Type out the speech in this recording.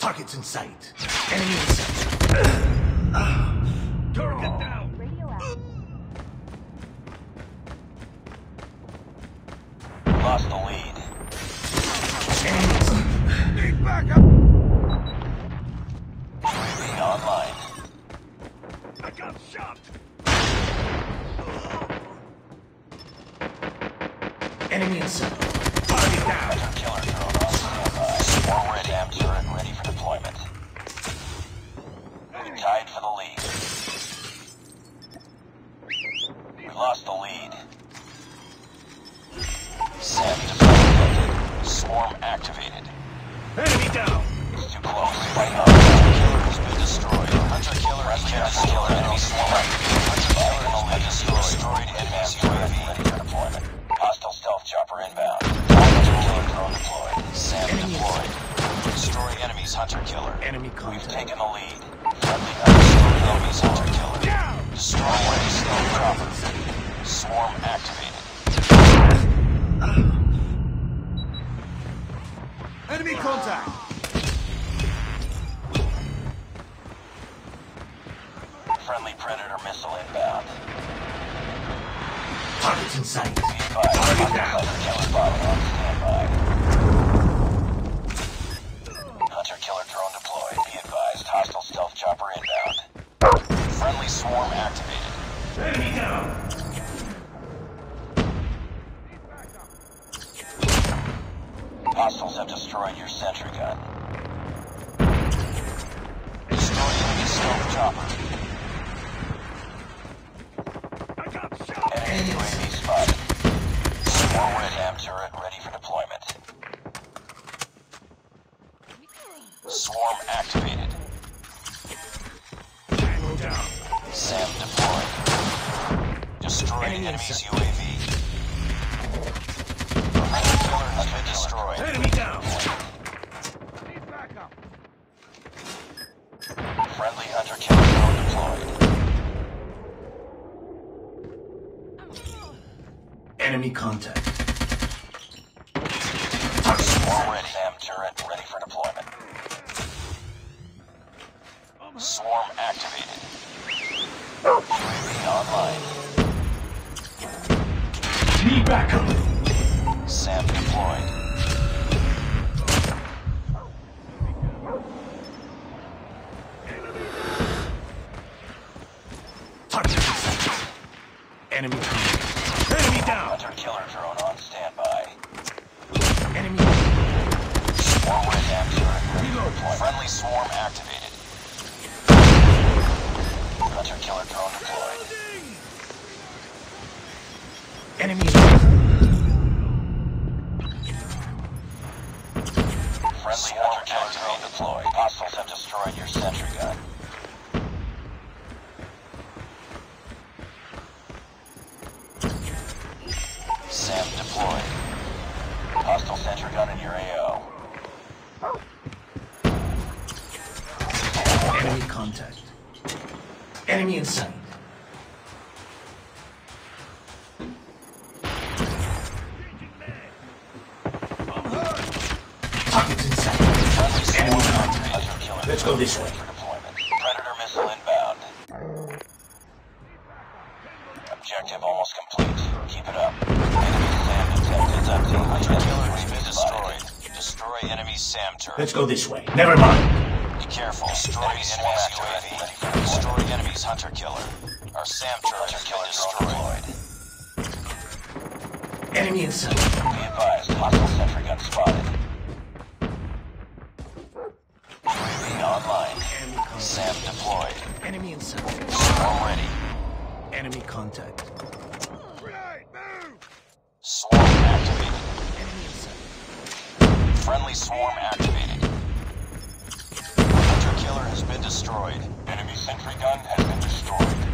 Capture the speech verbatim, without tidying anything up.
Targets in sight. Enemy in sight. Target down. Radio out. Lost the lead. Enemy in sight. Need backup! U A V online. I got shot! Enemy in sight. Target down. Hunter killer drone on standby. Swarm ready. SAM turret ready for deployment. We tied for the lead. We lost the lead. SAM defended. Swarm activated. Enemy down. It's too close. Fight on. Hunter killer has been destroyed. Hunter killer has been destroyed. Enemy swarm activated. Hunter killer has been destroyed. Destroyed enemy's U A V ready for deployment. Hostile stealth chopper inbound. Hunter killer drone deployed. SAM deployed. Destroy enemy's hunter killer. Enemy We've contact. taken the lead. Friendly destroy enemy's hunter killer. Destroy enemy stealth chopper. Swarm activated. Enemy contact! Friendly predator missile inbound. Targets in sight. Be advised, hostile hunter killer spotted on standby. Hunter killer drone deployed. Be advised, hostile stealth chopper inbound. Friendly swarm activated. Enemy down. Hostiles have destroyed your sentry gun. Destroy enemy stealth chopper. I got shot! Enemy U A V spotted. Swarm ready. SAM turret ready for deployment. Swarm activated. Tango down. SAM deployed. Destroyed Enemy enemy's inside. U A V. Hunter killer has been destroyed. Enemy down. Need backup! Friendly hunter killer drone deployed. Enemy contact. Swarm ready. SAM turret ready for deployment. Swarm activated. U A V online. Need backup. SAM deployed. Targets in sight. Enemy contact. Enemy down. Hunter killer drone on standby. Enemy. Swarm ready. SAM turret ready for deployment. Friendly swarm activated. Hunter killer drone deployed. Enemy. Friendly hunter killer drone deployed. Hostiles have destroyed your sentry gun. SAM deployed. Hostile sentry gun in your A O. Enemy contact. Enemy in sight. Targets in sight. Friendly swarm Enemy activated. contact. Hunter killer Let's go this way. for deployment. Predator missile inbound. Objective almost complete. Keep it up. Enemy SAM detected. It's empty. Hunter killer has been destroyed. Destroy enemy SAM turret. Let's go this way. Never mind. Be careful. Destroy enemy's U A V. Destroy enemy's hunter killer. Our SAM turret has been destroyed. Enemy in sight. Be advised, hostile sentry gun spotted. U A V online. Enemy contact. SAM deployed. Enemy in sight. Swarm ready. Enemy contact. Grenade! Move! Swarm activated. Enemy in sight. Friendly swarm activated. Hunter killer has been destroyed. Enemy sentry gun has been destroyed.